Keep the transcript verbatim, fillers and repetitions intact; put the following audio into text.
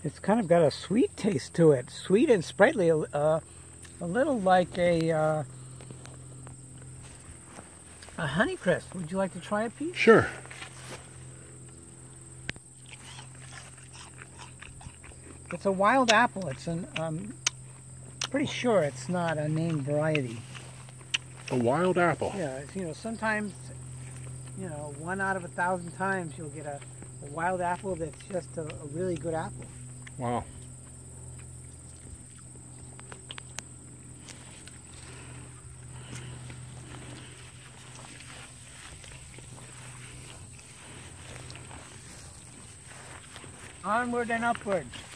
It's kind of got a sweet taste to it. Sweet and sprightly. Uh, a little like a, uh, a Honeycrisp. Would you like to try a piece? Sure. It's a wild apple. It's an, um, pretty sure it's not a named variety. A wild apple? Yeah, it's, you know, sometimes, you know, one out of a thousand times you'll get a, a wild apple that's just a, a really good apple. Wow. Onward and upward.